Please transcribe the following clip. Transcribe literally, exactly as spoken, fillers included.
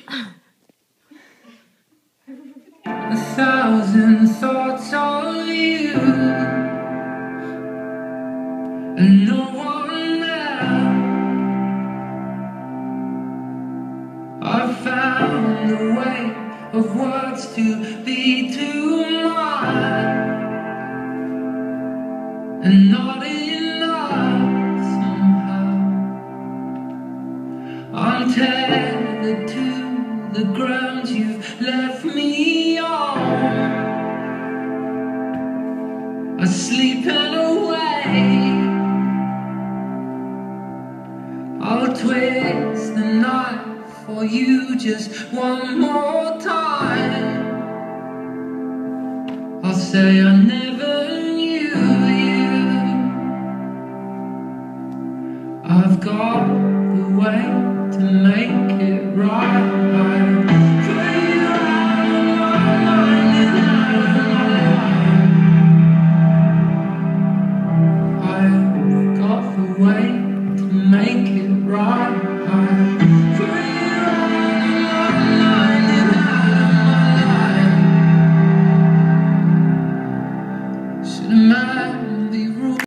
A thousand thoughts of you, and no one there. I found a way of words to be too much, and not enough somehow. I'm tethered to the ground you've left me on. I'm sleeping away. I'll twist the knife for you just one more time. I'll say I never knew you. I've got the way to make it right.